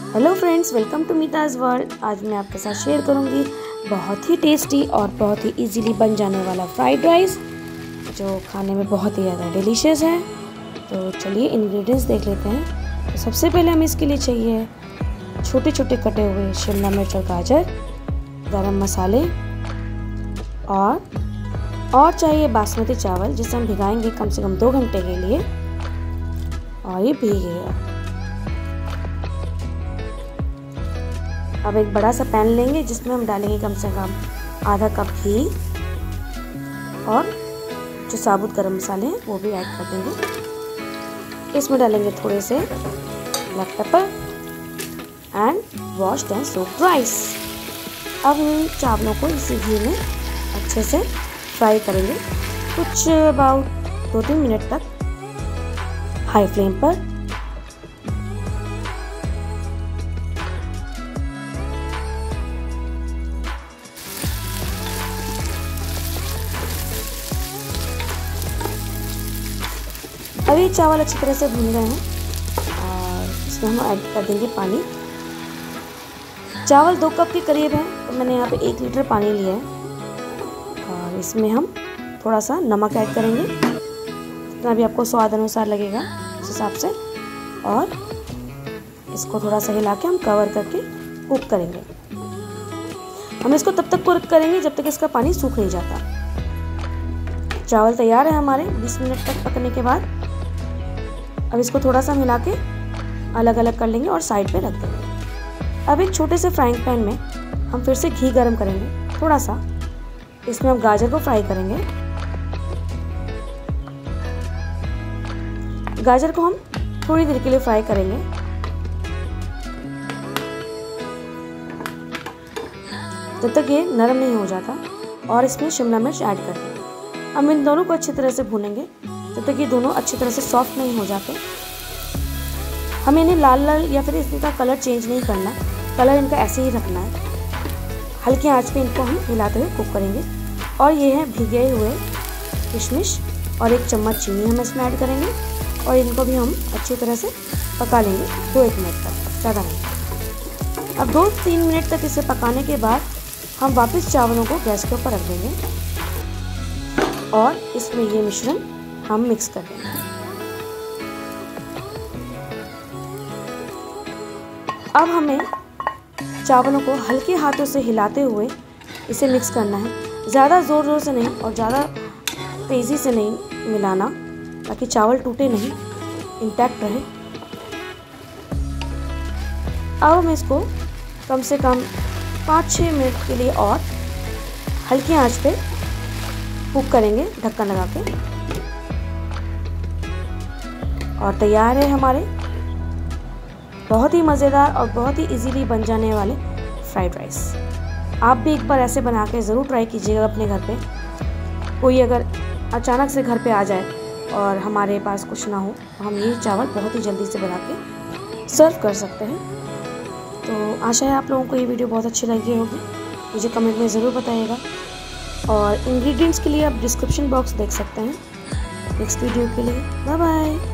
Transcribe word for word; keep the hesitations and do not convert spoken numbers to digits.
Hello friends, welcome to Meeta's world. आज मैं आपके साथ शेयर करूंगी बहुत ही टेस्टी और बहुत ही इजीली बन जाने वाला फ्राइड राइस, जो खाने में बहुत ही ज़्यादा डिलीशियस है। तो चलिए इंग्रेडिएंट्स देख लेते हैं। तो सबसे पहले हमें इसके लिए चाहिए छोटे छोटे कटे हुए शिमला मिर्च और गाजर, गरम मसाले और और चाहिए बासमती चावल, जिसे हम भिगाएंगे कम से कम दो घंटे के लिए और ये भीगेगा। अब एक बड़ा सा पैन लेंगे जिसमें हम डालेंगे कम से कम आधा कप घी और जो साबुत गरम मसाले हैं वो भी ऐड कर देंगे। इसमें डालेंगे थोड़े से black pepper and washed and soaked rice. अब इन चावलों को इसी घी में अच्छे से फ्राई करेंगे, कुछ अबाउट दो तीन मिनट तक हाई फ्लेम पर। अभी चावल अच्छी तरह से भून गए हैं और इसमें हम ऐड कर देंगे पानी। चावल दो कप के करीब है, तो मैंने यहाँ पे एक लीटर पानी लिया है और इसमें हम थोड़ा सा नमक ऐड करेंगे, जितना भी आपको स्वाद अनुसार लगेगा उस हिसाब से। और इसको थोड़ा सा हिला के हम कवर करके कुक करेंगे। हम इसको तब तक कुक करेंगे जब तक इसका पानी सूख नहीं जाता। चावल तैयार है हमारे बीस मिनट तक पकने के बाद। अब इसको थोड़ा सा मिला के अलग अलग कर लेंगे और साइड पे रख देंगे। अब एक छोटे से फ्राइंग पैन में हम फिर से घी गरम करेंगे थोड़ा सा। इसमें हम गाजर को फ्राई करेंगे। गाजर को हम थोड़ी देर के लिए फ्राई करेंगे। जब तक ये नरम नहीं हो जाता। और इसमें शिमला मिर्च ऐड कर देंगे। हम इन दोनों को अच्छी तरह से भूनेंगे जब तक ये दोनों अच्छी तरह से सॉफ्ट नहीं हो जाते। हमें इन्हें लाल लाल या फिर इसका कलर चेंज नहीं करना, कलर इनका ऐसे ही रखना है। हल्की आंच पे इनको हम हिलाते हुए कुक करेंगे। और ये है भीगे हुए किशमिश और एक चम्मच चीनी हम इसमें ऐड करेंगे और इनको भी हम अच्छी तरह से पका लेंगे दो एक मिनट तक, ज़्यादा नहीं। अब दो तीन मिनट तक इसे पकाने के बाद हम वापस चावलों को गैस के ऊपर रख देंगे और इसमें ये मिश्रण हम मिक्स कर देंगे। अब हमें चावलों को हल्के हाथों से हिलाते हुए इसे मिक्स करना है। ज़्यादा ज़ोर ज़ोर से नहीं और ज़्यादा तेज़ी से नहीं मिलाना, ताकि चावल टूटे नहीं, इंटैक्ट रहे। अब हम इसको कम से कम पाँच छः मिनट के लिए और हल्की आंच पे कुक करेंगे ढक्कन लगा के। और तैयार है हमारे बहुत ही मज़ेदार और बहुत ही इजीली बन जाने वाले फ्राइड राइस। आप भी एक बार ऐसे बना के ज़रूर ट्राई कीजिएगा अपने घर पे। कोई अगर अचानक से घर पे आ जाए और हमारे पास कुछ ना हो, तो हम ये चावल बहुत ही जल्दी से बना के सर्व कर सकते हैं। तो आशा है आप लोगों को ये वीडियो बहुत अच्छी लगी होगी। मुझे कमेंट में ज़रूर बताइएगा। और इंग्रेडिएंट्स के लिए आप डिस्क्रिप्शन बॉक्स देख सकते हैं नेक्स्ट वीडियो के लिए। Bye bye.